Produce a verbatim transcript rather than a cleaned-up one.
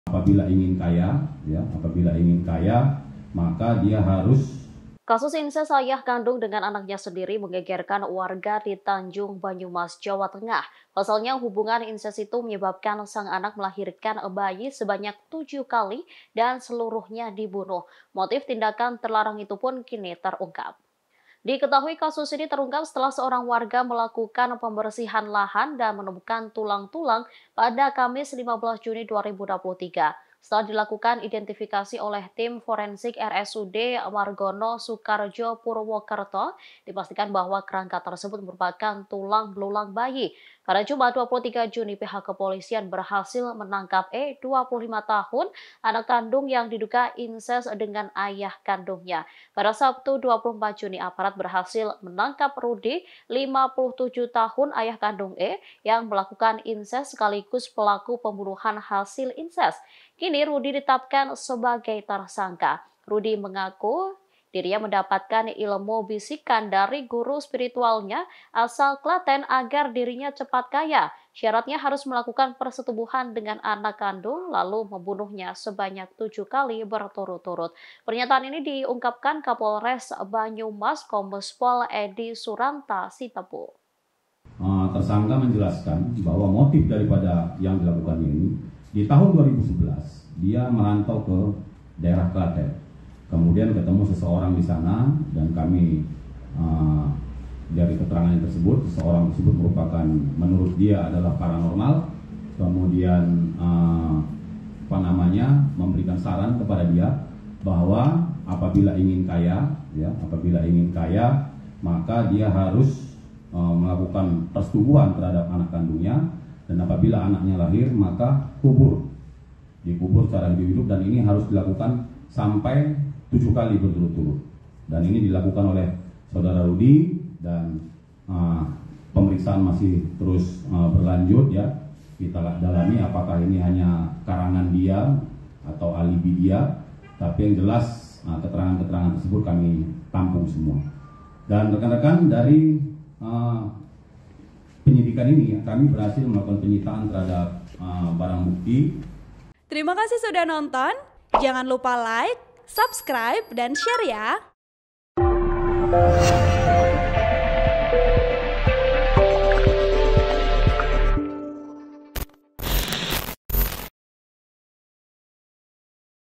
Apabila ingin kaya, ya, apabila ingin kaya, maka dia harus. Kasus inses ayah kandung dengan anaknya sendiri menggegerkan warga di Tanjung Banyumas, Jawa Tengah. Pasalnya hubungan inses itu menyebabkan sang anak melahirkan bayi sebanyak tujuh kali dan seluruhnya dibunuh. Motif tindakan terlarang itu pun kini terungkap. Diketahui kasus ini terungkap setelah seorang warga melakukan pembersihan lahan dan menemukan tulang-tulang pada Kamis lima belas Juni dua ribu dua puluh tiga. Setelah dilakukan identifikasi oleh tim forensik R S U D Margono Soekarjo Purwokerto, dipastikan bahwa kerangka tersebut merupakan tulang belulang bayi. Pada Jumat dua puluh tiga Juni, pihak kepolisian berhasil menangkap E, dua puluh lima tahun, anak kandung yang diduga inses dengan ayah kandungnya. Pada Sabtu dua puluh empat Juni, aparat berhasil menangkap Rudi, lima puluh tujuh tahun, ayah kandung E, yang melakukan inses sekaligus pelaku pembunuhan hasil inses. Kini Rudi ditetapkan sebagai tersangka. Rudi mengaku dirinya mendapatkan ilmu bisikan dari guru spiritualnya asal Klaten agar dirinya cepat kaya. Syaratnya harus melakukan persetubuhan dengan anak kandung lalu membunuhnya sebanyak tujuh kali berturut-turut. Pernyataan ini diungkapkan Kapolres Banyumas Kombes Pol Edi Suranta Sitepu. Uh, tersangka menjelaskan bahwa motif daripada yang dilakukan ini di tahun dua ribu sebelas dia merantau ke daerah Klaten. Kemudian ketemu seseorang di sana dan kami uh, dari keterangan tersebut, seseorang tersebut merupakan menurut dia adalah paranormal. Kemudian uh, apa namanya memberikan saran kepada dia bahwa apabila ingin kaya, ya apabila ingin kaya maka dia harus uh, melakukan persetubuhan terhadap anak kandungnya dan apabila anaknya lahir maka kubur, dikubur secara hidup-hidup dan ini harus dilakukan sampai tujuh kali berturut-turut dan ini dilakukan oleh saudara Rudi dan uh, pemeriksaan masih terus uh, berlanjut ya. Kita dalami apakah ini hanya karangan dia atau alibi dia, tapi yang jelas uh, keterangan-keterangan tersebut kami tampung semua. Dan rekan-rekan dari uh, penyidikan ini kami berhasil melakukan penyitaan terhadap uh, barang bukti. Terima kasih sudah nonton. Jangan lupa like, subscribe, dan share ya!